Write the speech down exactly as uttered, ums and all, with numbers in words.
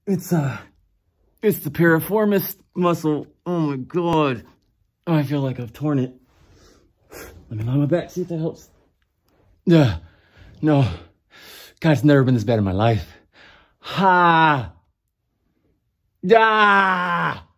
It's, uh, it's the piriformis muscle. Oh my God. Oh, I feel like I've torn it. Let me lie on my back, see if that helps. Yeah, no. God, it's never been this bad in my life. Ha! Ah!